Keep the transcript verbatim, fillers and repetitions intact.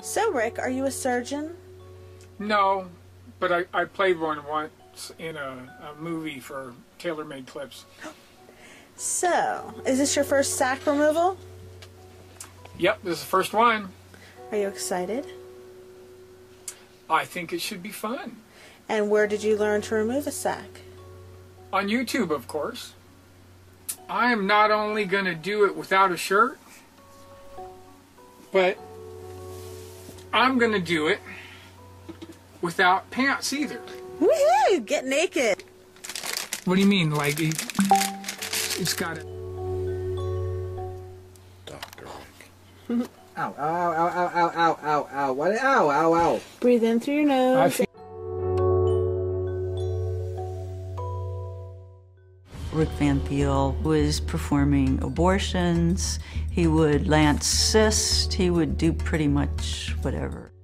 So, Rick, are you a surgeon? No, but I, I played one once in a, a movie for tailor-made clips. So, is this your first sac removal? Yep, this is the first one. Are you excited? I think it should be fun. And where did you learn to remove a sac? On YouTube, of course. I am not only going to do it without a shirt, but I'm going to do it without pants either. Woohoo! Get naked! What do you mean? Like, it, it's got it. Doctor Rick. Ow, ow, ow, ow, ow, ow, ow, ow. What? Ow, ow, ow. Breathe in through your nose. I feel Rick Van Thiel was performing abortions, he would lance cysts, he would do pretty much whatever.